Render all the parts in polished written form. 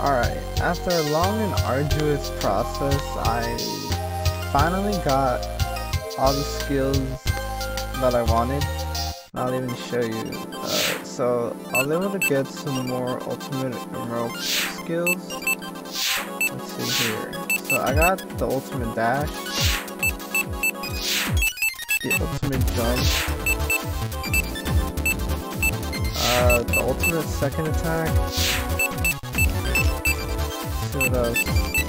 Alright, after a long and arduous process, I finally got all the skills that I wanted. I'll even show you. So I was able to get some more ultimate Emerl skills. Let's see here. So I got the ultimate dash, the ultimate jump, the ultimate second attack. Let's see what else.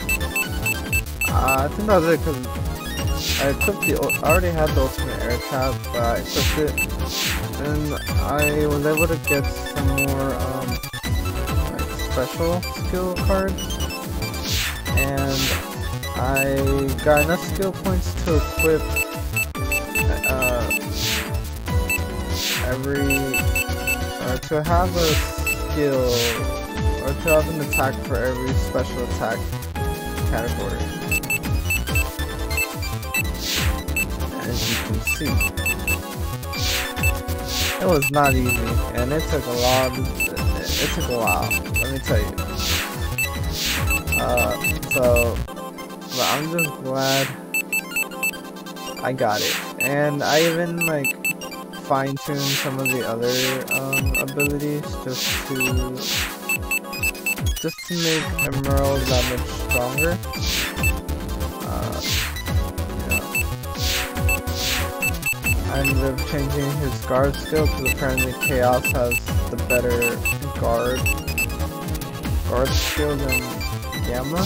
I think that was it because I already had the ultimate air trap, but I equipped it, and I was able to get some more like special skill cards, and I got enough skill points to equip to have a skill or to have an attack for every special attack category. As you can see, it was not easy, and it took a while. Let me tell you. But I'm just glad I got it, and I even like fine-tuned some of the other abilities just to make Emerl that much stronger. I ended up changing his guard skill because apparently Chaos has the better guard skill than Gamma.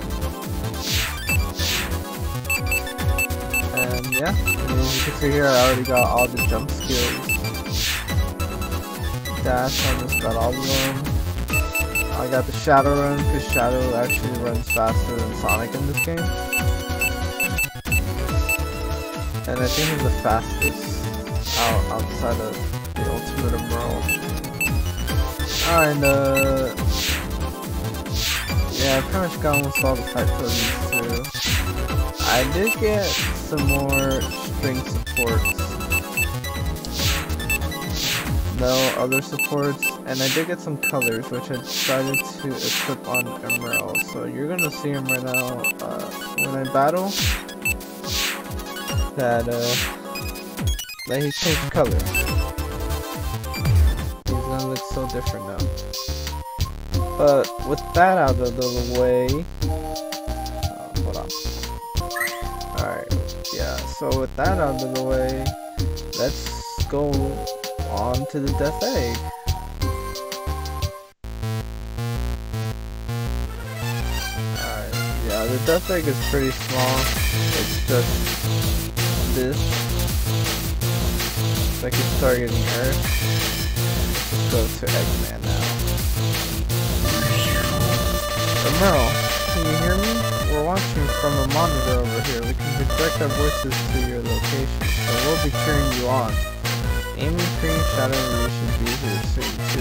And yeah, as you can see here, I already got all the jump skills. Dash, I just got all of them. I got the Shadow Run because Shadow actually runs faster than Sonic in this game. And I think he's the fastest outside of the ultimate Emerl. And yeah, I pretty much got almost all the fight poses too. I did get some more string supports. No other supports, and I did get some colors which I decided to equip on Emerl. So you're gonna see him right now when I battle. That he changed color. He's gonna look so different now. But with that out of the way, hold on. Alright, yeah. So with that out of the way, let's go on to the Death Egg. Alright, yeah. The Death Egg is pretty small. It's just this. So I can start getting Earth. Let's go to Eggman now. Emerl, can you hear me? We're watching from a monitor over here. We can project our voices to your location, so we'll be cheering you on. Amy, Cream, Shadow, and we should be here soon too.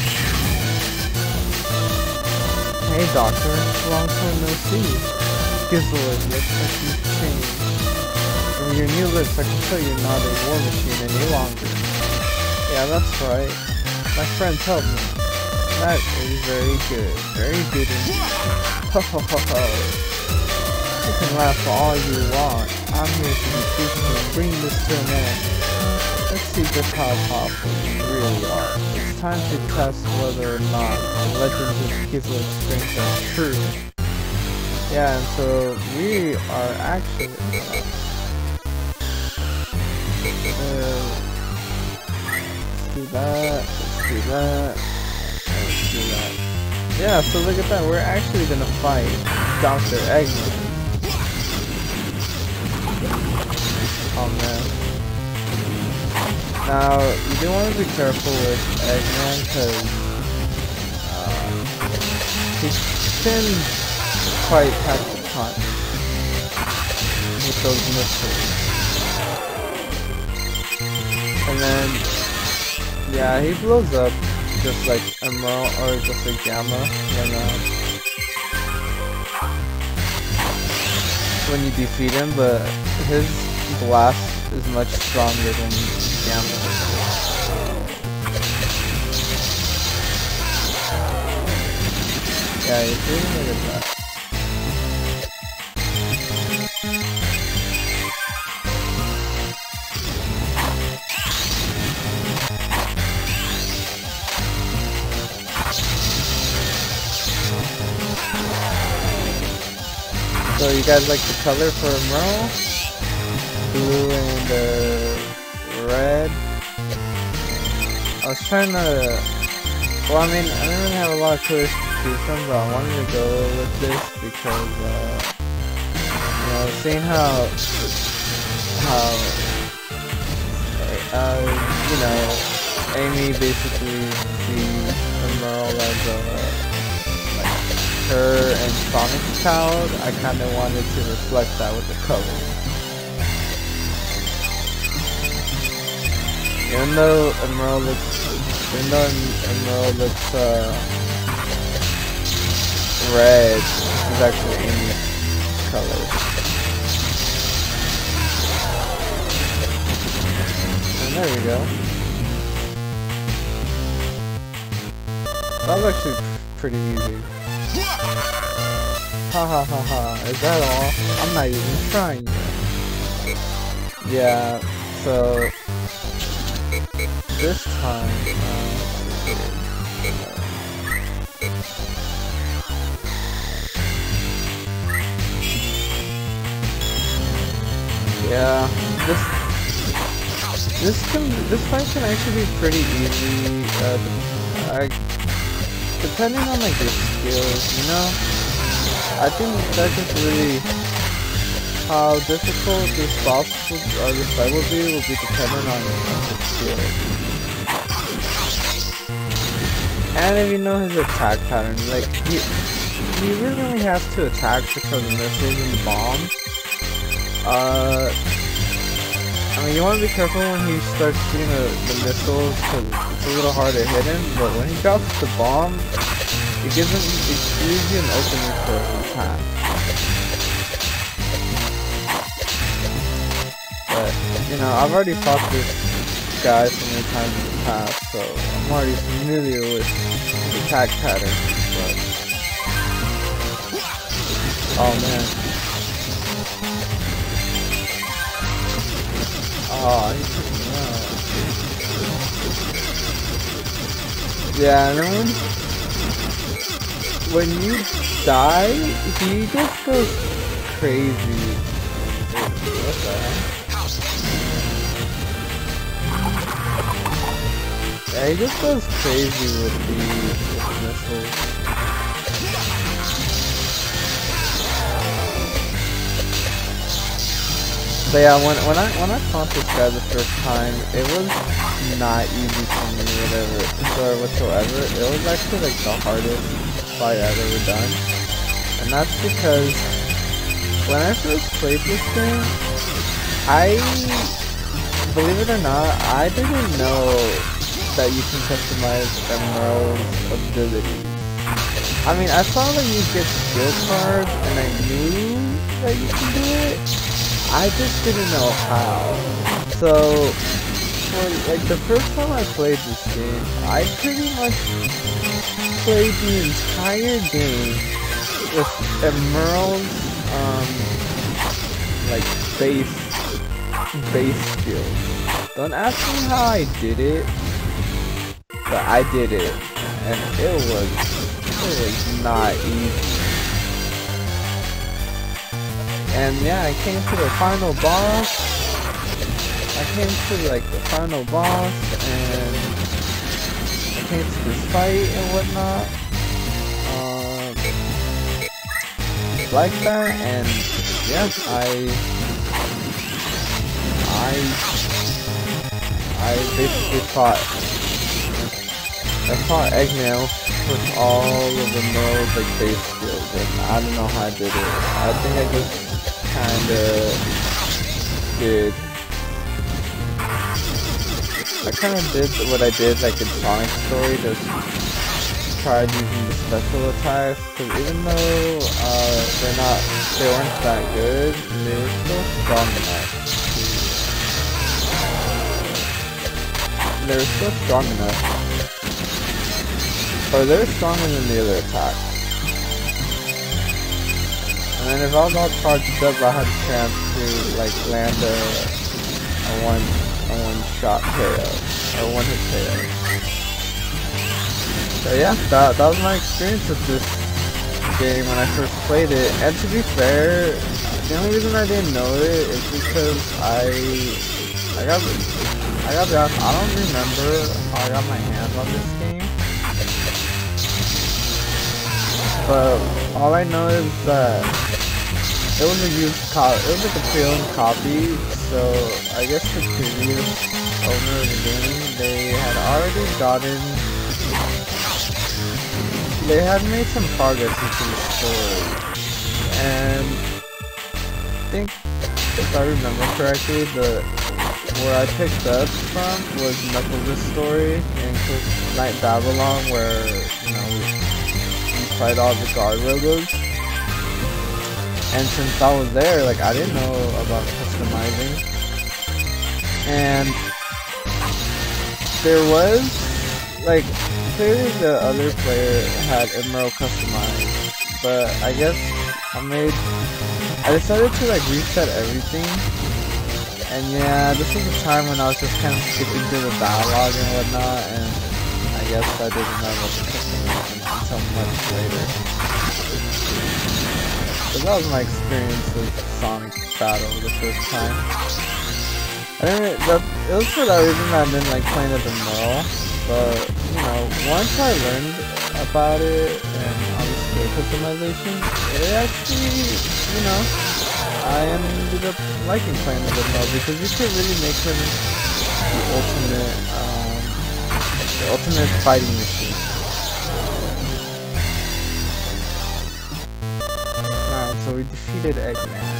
Hey Doctor, long time no see. Gizzard, looks like you've changed. From your new lips, I can tell you're not a war machine any longer. Yeah, that's right. My friends helped me. That is very good. Very good indeed. Ho ho ho ho. You can laugh all you want. I'm here to be truthful and bring this to an end. Let's see just how powerful you really are. It's time to test whether or not the legends of Gizzard's strength are true. Yeah, and so we are actually... let's do that, let's do that, let's do that. Yeah, so look at that, we're actually gonna fight Dr. Eggman. Oh man. Now, you do want to be careful with Eggman because he can quite pack the punch with those missiles. And then, yeah, he blows up just like Emerl or just like Gamma when you defeat him, but his blast is much stronger than Gamma. Yeah, he's doing a good job. So you guys like the color for Emerl? Blue and red. I was trying to. Well, I mean, I didn't really have a lot of colors to choose from, but I wanted to go with this because, you know, seeing how you know, Amy basically sees Emerl as like her and Sonic's child. I kind of wanted to reflect that with the color. Even though Emerl looks red, it's actually Amy's color. And there we go. That was actually pretty easy. Ha ha ha ha, is that all? I'm not even trying yet. Yeah, so this time, yeah, this fight can actually be pretty easy, depending on like your skills, you know? I think that's just really how difficult this fight will be dependent on your skills. And if you know his attack pattern, like he really only has to attack because of missiles and bombs. I mean, you want to be careful when he starts shooting the missiles because it's a little hard to hit him. But when he drops the bomb, it leaves you an opening for an attack. But you know, I've already fought this guy so many times in the past, so I'm already familiar with his attack pattern. But oh man. Oh, he took me out. Yeah, and then when you die, he just goes crazy. What the hell? Yeah, he just goes crazy with the missiles. But yeah, when I fought this guy the first time, it was not easy for me, whatsoever. It was actually like the hardest fight I've ever done, and that's because when I first played this game, believe it or not, I didn't know that you can customize Emerl's abilities. I mean, I saw that you get skill cards, and I knew that you can do it. I just didn't know how. So, for like the first time I played this game, I pretty much played the entire game with Emerl's like base skills. Don't ask me how I did it, but I did it, and it was not easy. And yeah, I came to the final boss. I came to like the final boss, and I came to this fight and whatnot. Like that, and yeah, I basically fought Eggman with all of the Emerl's like base skills, and I don't know how I did it. I think I just did what I did like in Sonic's story, just tried using the special attacks, because even though they weren't that good, they were still strong enough. They were still strong enough. Or they were stronger than the other attacks. And if I was all charged up, I had a chance to like land a one shot KO or one hit KO. So yeah, that was my experience with this game when I first played it. And to be fair, the only reason I didn't know it is because I gotta be honest, I don't remember how I got my hands on this game. But all I know is that it was a used copy. It was like a pre-owned copy. So I guess the previous owner of the game, they had already gotten. They had made some progress into the story, and I think if I remember correctly, where I picked up from was Knuckles' story in Night Babylon, where we fight all the guard logos. And since I was there, like I didn't know about customizing, and there was like clearly the other player had Emerl customized, but I guess I decided to like reset everything. And yeah, this was a time when I was just kind of skipping through the dialogue and whatnot, and I guess I didn't know what the customizing until much later. So that was my experience with Sonic Battle the first time. It was for that reason that I didn't like playing as Emerl, but once I learned about it and obviously customization, it actually, I ended up liking playing as Emerl because you could really make him the ultimate fighting machine. Alright, so we defeated Eggman.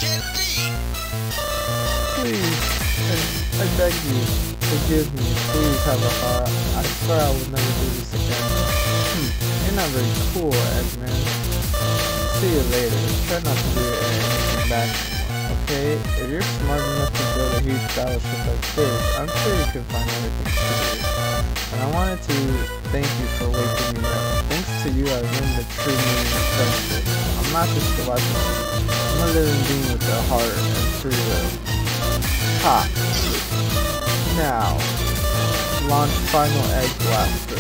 Please, I beg you, forgive me, please have a heart. I swear I would never do this again. You're not very cool, Eggman. See you later. Try not to do anything bad. Okay, if you're smart enough to build a huge battleship like this, I'm sure you can find everything to do. And I wanted to thank you for waking me up. Thanks to you, I learned the true meaning of friendship. I'm not just a weapon. I'm a living being with a heart and free will. Ha! Now, launch final egg blaster.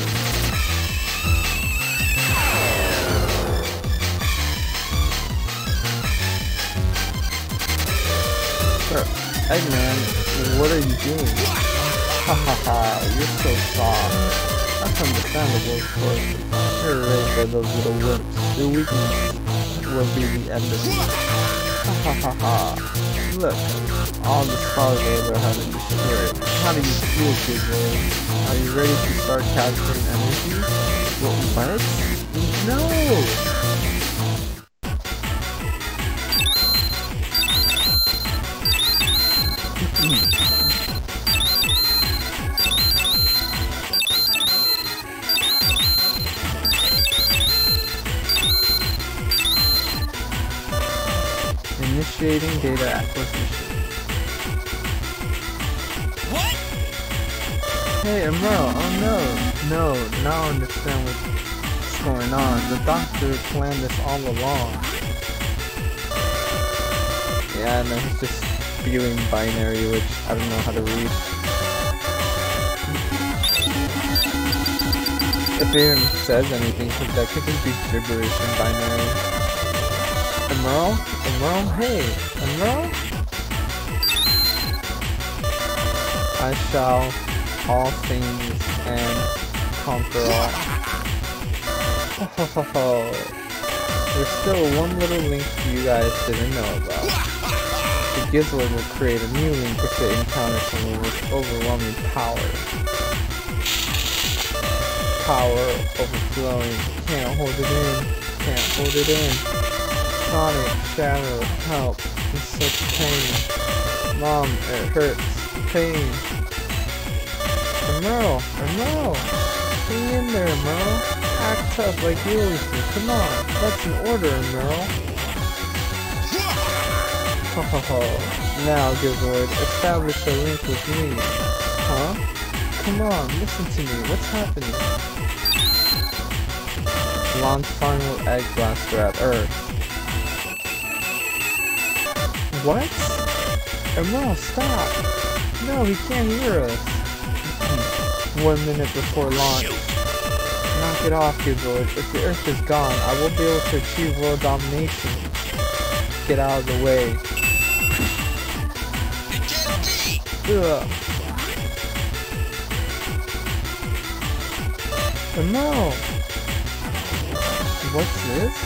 Eggman, what are you doing? Hahaha, you're so soft. That's understandable, of course. You're raised by those little wimps. Your weakness will be the end of you. Hahaha. Look, all the stars over have in the spirit. How do you feel, big boy? Are you ready to start capturing energy? What? No! Initiating data acquisition. What? Hey, Emerl, oh no, now I understand what's going on. The doctor planned this all along. Yeah, and then he's just spewing binary, which I don't know how to read. If it even says anything, because that could just be gibberish in binary. Emerl? Hey, Emerl? I shall all things and conquer all. There's still one little link you guys didn't know about. The Gizzard will create a new link if it encounters someone with overwhelming power. Power overflowing. Can't hold it in. Sonic, Shadow, help. In such pain. Mom, it hurts. Pain. Emerl! Hang in there, Emerl. Act tough like you always do. Come on. That's an order, Emerl. Now, Gizzard, establish a link with me. Huh? Come on, listen to me. What's happening? Launch final egg blaster at Earth. What? Emerl, stop! No, he can't hear us. 1 minute before launch. Knock it off, Gameboy. If the Earth is gone, I will be able to achieve world domination. Get out of the way. Ugh. Emerl! What's this?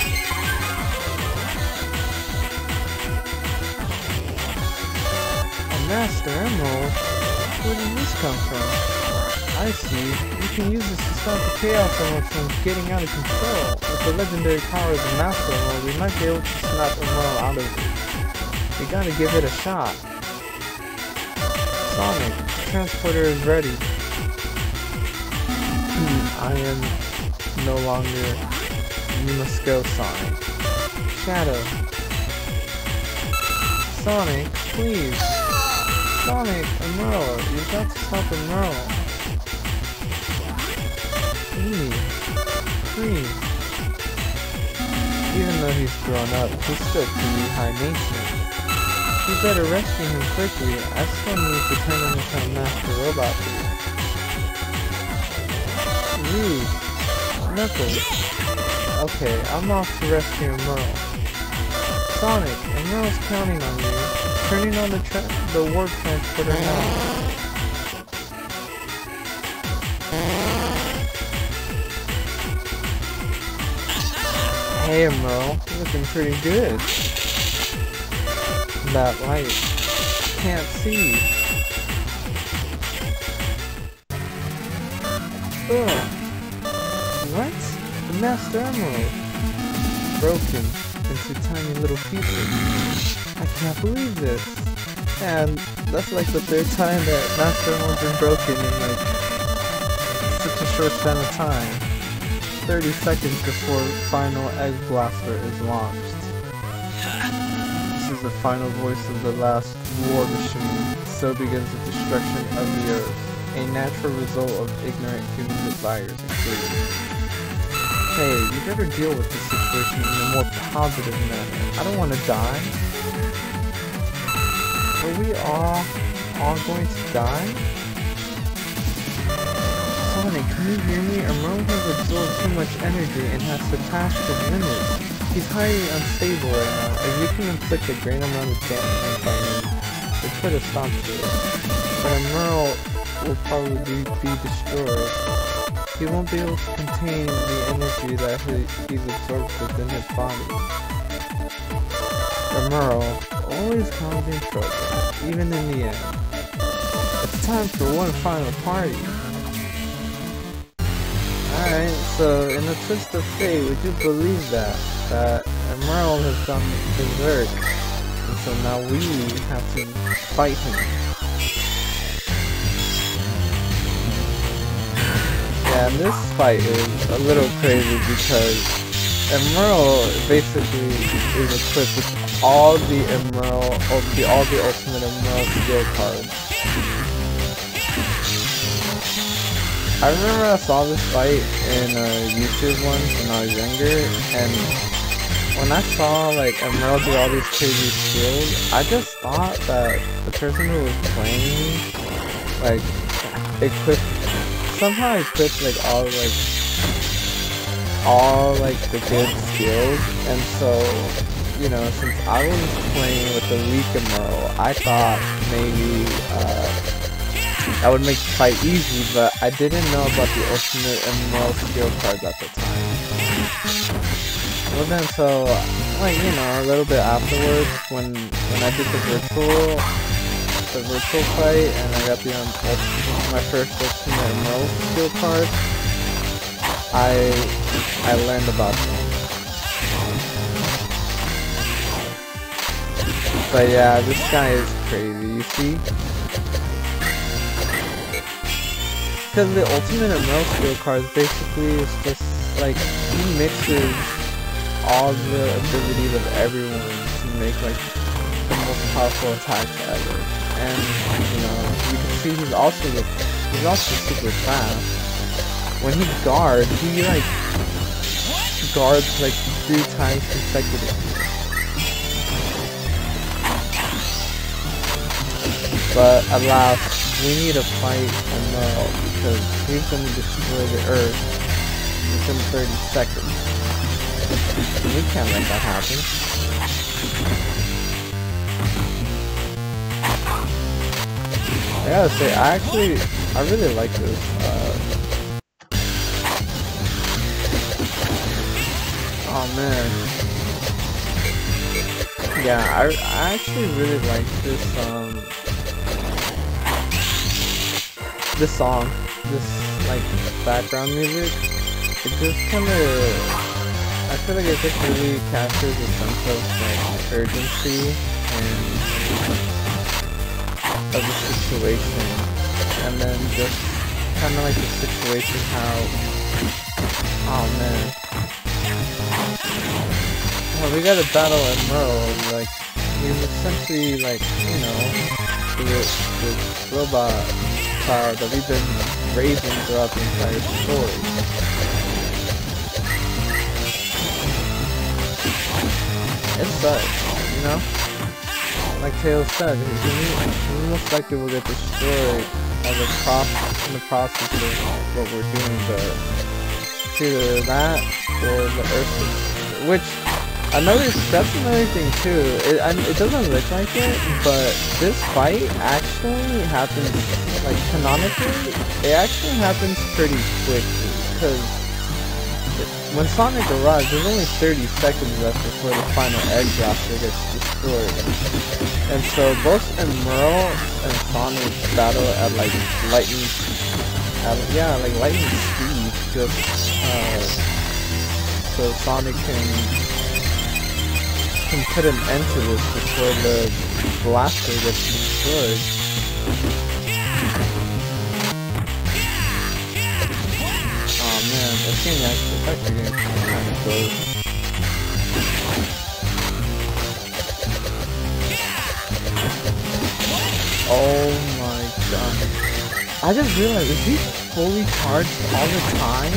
Master Emerl? Where did this come from? I see. You can use this to stop the Chaos Emerald from getting out of control. With the legendary power of the Master Emerald, we might be able to snap Emerl out of it. We gotta give it a shot. Sonic, the transporter is ready. I am no longer... You must go, Sonic. Shadow. Sonic, please. Sonic, Emerl, you've got to stop Emerl. Please. Even though he's grown up, he's still pretty high maintenance. You better rescue him quickly. I still need to turn him into a master robot. Rude. Knuckles. Okay, I'm off to rescue Emerl. Sonic, Emerl's counting on you. Turning on the warp transporter now. Hey Emerl, you're looking pretty good. That light. Can't see. Ugh. What? The Master Emerald. Broken into tiny little pieces. I can't believe this. And that's like the third time that Master Emerald's been broken in like such a short span of time. 30 seconds before final Egg Blaster is launched. This is the final voice of the last war machine. So begins the destruction of the Earth. A natural result of ignorant human desires included. Hey, you better deal with this situation in a more positive manner. I don't want to die. Are we all going to die? Sonic, can you hear me? Emerl has absorbed too much energy and has surpassed the limits. He's highly unstable right now. If you can inflict a great amount of damage by him, it put a stop to it. But Emerl will probably be destroyed. He won't be able to contain the energy that he's absorbed within his body. Emerl, always causing trouble, even in the end. It's time for one final party. Alright, so in a twist of fate, we do believe that Emerl has gone berserk, and so now we have to fight him. Yeah, and this fight is a little crazy because Emerl basically is equipped with all the ultimate Emerl skill cards. I remember I saw this fight in YouTube once when I was younger, and when I saw like Emerl do all these crazy skills, I just thought that the person who was playing like somehow equipped like all the good skills, and so, you know, since I was playing with the weak Emerl, I thought maybe that would make the fight easy, but I didn't know about the ultimate Emerl skill cards at the time. Well then, so, like, you know, a little bit afterwards, when I did the virtual fight, and I got my first ultimate Emerl skill card, I learned about them. But yeah, this guy is crazy, you see? Because the ultimate Emerl skill cards basically is just like, he mixes all the abilities of everyone to make like the most powerful attacks ever. And you know, you can see he's also super fast. When he guards, he like guards like 3 times consecutively. But alas, we need to fight Emerl because he's gonna destroy the Earth within 30 seconds. We can't let that happen. I gotta say, I really like this. Oh man. Yeah, I actually really like this song, this like background music. It just kind of, I feel like it just really captures a sense of like urgency and of the situation, and then just kind of like the situation how, oh man, well, we gotta battle Emerl. Like he's essentially like, you know, the robot child that we've been raising throughout the entire story. It sucks, you know? Like Tails said, we most likely will get destroyed in the process of what we're doing, but it's either that or the Earth, which that's another thing too. It doesn't look like it, but this fight actually happens, like canonically, it actually happens pretty quickly, because when Sonic arrives, there's only 30 seconds left before the final egg blaster gets destroyed. And so both Emerl and Sonic battle at like lightning speed, just so Sonic can put an end to this before the blaster gets destroyed. Oh man, this game actually getting kind of close. Oh my god. I just realized, is he fully charged all the time?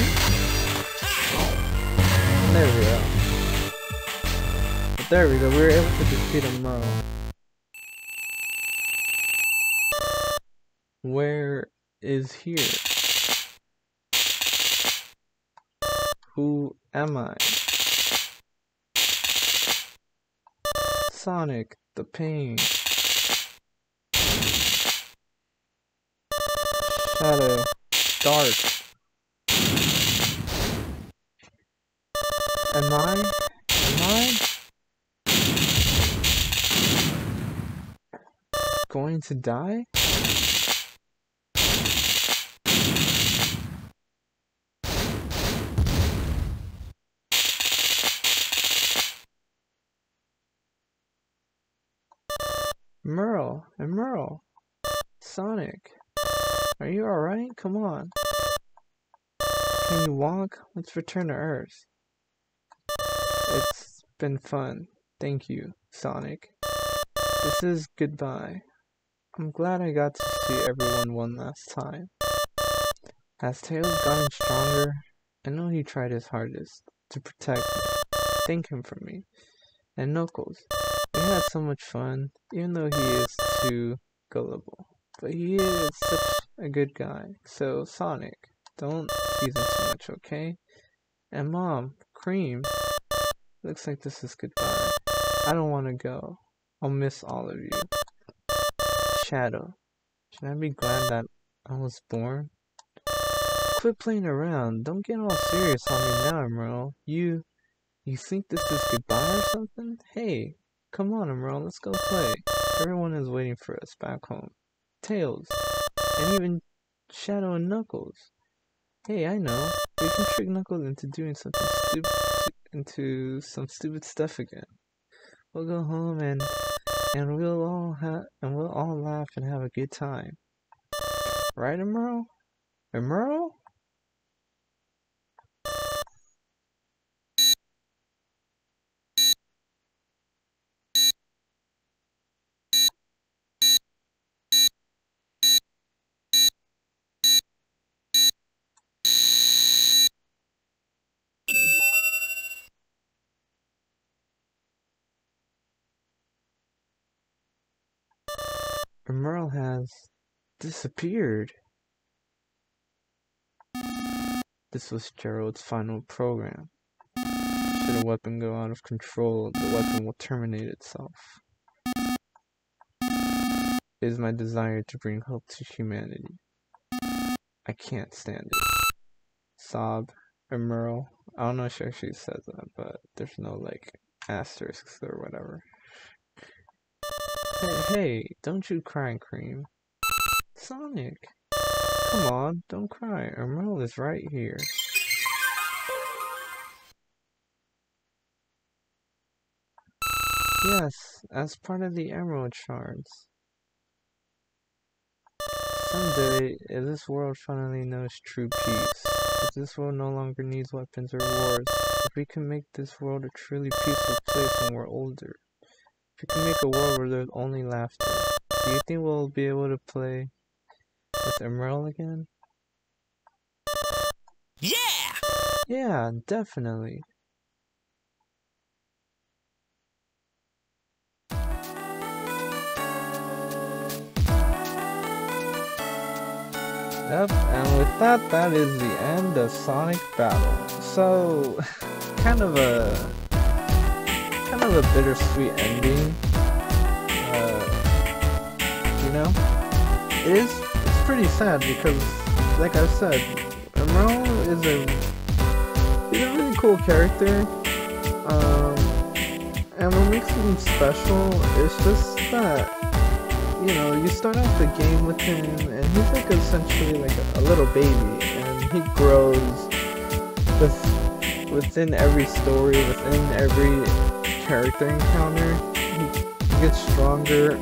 There we go. But there we go, we were able to defeat Emerl. Where is here? Who am I? Sonic, the pain. Shadow, dark. Am I going to die? Emerl, Sonic, are you alright? Come on. Can you walk? Let's return to Earth. It's been fun. Thank you, Sonic. This is goodbye. I'm glad I got to see everyone one last time. Has Tails gotten stronger? I know he tried his hardest to protect me. Thank him for me. And Knuckles. We had so much fun, even though he is too gullible. But he is such a good guy. So, Sonic, don't tease him too much, okay? And Mom, Cream, looks like this is goodbye. I don't want to go. I'll miss all of you. Shadow, should I be glad that I was born? Quit playing around. Don't get all serious on me now, Emerl. You think this is goodbye or something? Hey, come on, Emerl, let's go play. Everyone is waiting for us back home. Tails, and even Shadow and Knuckles. Hey, I know. We can trick Knuckles into doing something some stupid stuff again. We'll go home and we'll all laugh and have a good time. Right, Emerl? Emerl? Emerl has disappeared. This was Gerald's final program. Should a weapon go out of control, the weapon will terminate itself. It is my desire to bring hope to humanity. I can't stand it. Sob, Emerl. I don't know if she actually says that, but there's no like asterisks or whatever. Hey, don't you cry, Cream. Sonic, come on, don't cry. Emerl is right here. Yes, as part of the Emerald Shards. Someday, if this world finally knows true peace, if this world no longer needs weapons or wars, if we can make this world a truly peaceful place when we're older, if we can make a world where there's only laughter, do you think we'll be able to play with Emerl again? Yeah! Yeah, definitely. Yep, and with that, that is the end of Sonic Battle. So, kind of a bittersweet ending. You know, it's pretty sad because, like I said, Emerl is a really cool character. And what makes him special is just that, you know, you start off the game with him, and he's like essentially like a little baby, and he grows within every story, within every character encounter. He gets stronger,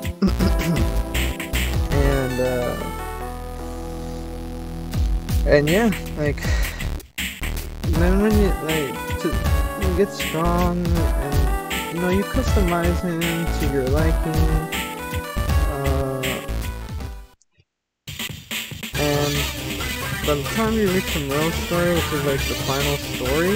and yeah, like then when you get strong, and you know you customize him to your liking. And by the time you reach Emerl's story, which is like the final story,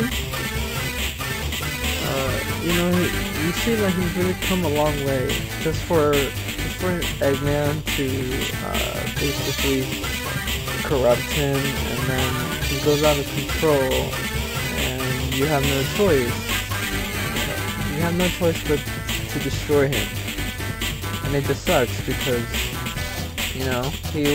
you know, you see that he's really come a long way. Just for Eggman to basically corrupt him, and then he goes out of control, and you have no choice. You have no choice but to destroy him, and it just sucks because, you know, he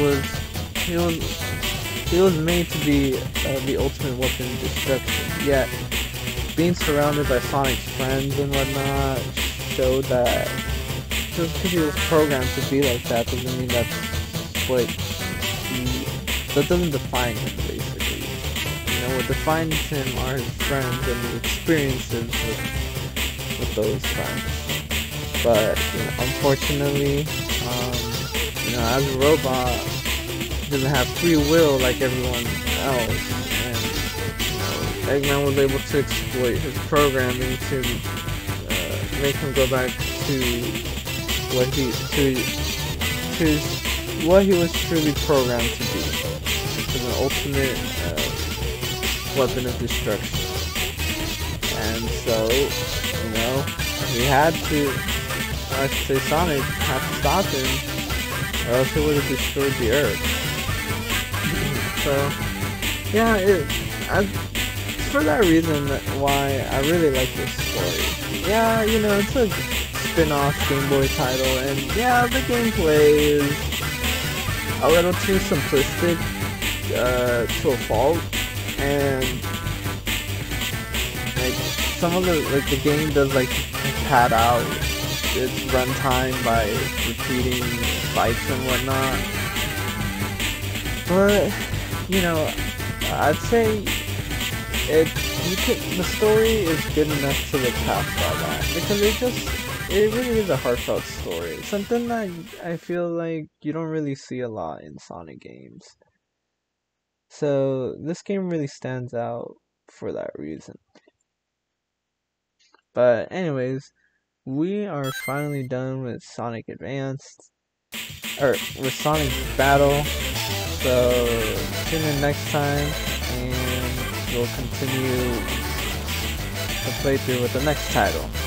was made to be the ultimate weapon of destruction, yet being surrounded by Sonic's friends and whatnot showed that just because he was programmed to be like that doesn't mean that's what that doesn't define him, basically. You know, what defines him are his friends and the experiences with those friends. But, you know, unfortunately, you know, as a robot, doesn't have free will like everyone else, and you know, Eggman was able to exploit his programming to make him go back to what he was truly programmed to be, which is an ultimate weapon of destruction. And so, you know, we had to, I should say Sonic had to stop him, or else he would have destroyed the Earth. So, yeah, for that reason why I really like this story. Yeah, you know, it's a spin-off Game Boy title, and yeah, the gameplay is a little too simplistic to a fault, and like some of the game does like pad out its runtime by repeating fights and whatnot, but you know, I'd say the story is good enough to look past all that, because it really is a heartfelt story. Something that I feel like you don't really see a lot in Sonic games. So this game really stands out for that reason. But anyways, we are finally done with Sonic Advance, or with Sonic Battle. So tune in next time, and we'll continue the playthrough with the next title.